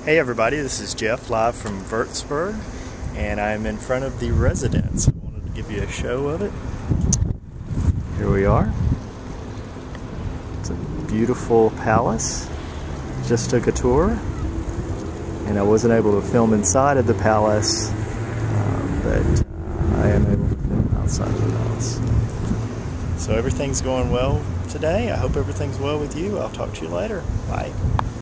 Hey everybody, this is Jeff live from Wurtzberg, and I'm in front of the residence. I wanted to give you a show of it. Here we are. It's a beautiful palace. Just took a tour, and I wasn't able to film inside of the palace, but I am able to film outside of the palace. So everything's going well today. I hope everything's well with you. I'll talk to you later. Bye.